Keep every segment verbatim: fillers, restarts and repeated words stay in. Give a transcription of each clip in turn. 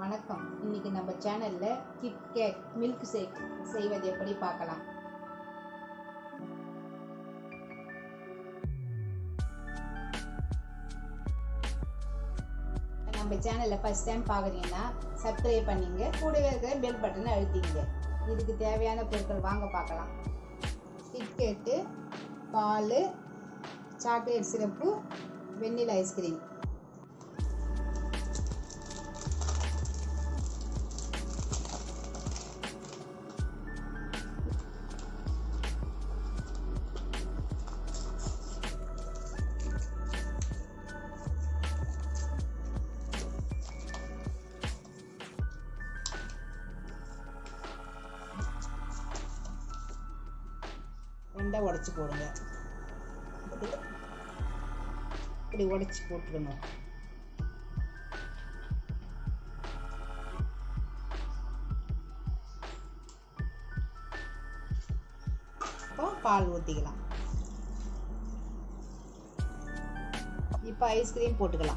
வணக்கம். இன்னைக்கு நம்ம சேனல்ல கிட்கேட் மில்க் ஷேக் செய்வது எப்படி பார்க்கலாம். நம்ம சேனல்ல ஃபர்ஸ்ட் டைம் பார்க்குறீங்கன்னா சப்ஸ்கிரைப் பண்ணிங்க, கூடவே இருக்கிற பெல் பட்டனை அழுத்திங்க. இதுக்கு தேவையான பொருட்கள் வாங்க பார்க்கலாம். கிட்கேட்டு, பால், சாக்லேட் சிரப்பு, வெண்ணிலா ஐஸ்கிரீம். ரெண்டா உடைச்சு போடுங்க. இப்படி உடைச்சு போட்டுருங்க. இப்போ பால் ஊற்றிக்கலாம். இப்போ ஐஸ்கிரீம் போட்டுக்கலாம்.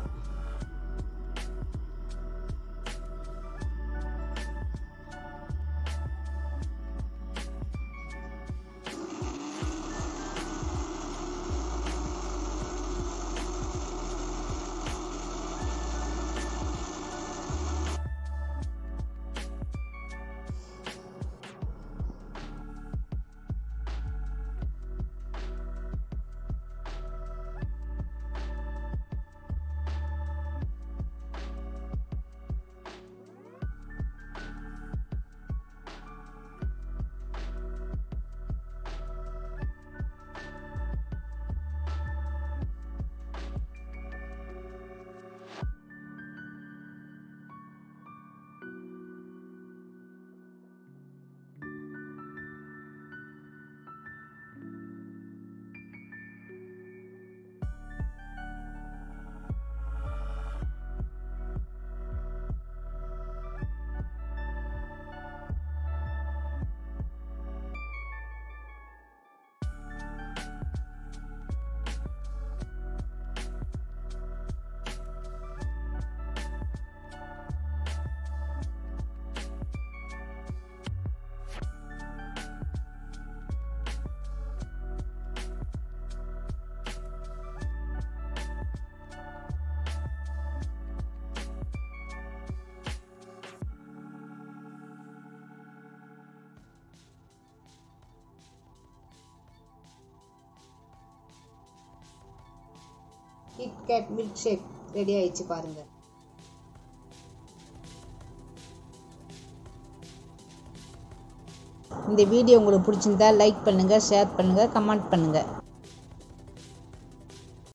கிட்கேட் மில்க் ஷேக் ரெடி ஆயிடுச்சு பாருங்க. இந்த வீடியோ உங்களுக்கு பிடிச்சிருந்தா லைக் பண்ணுங்க, ஷேர் பண்ணுங்க, கமெண்ட் பண்ணுங்க.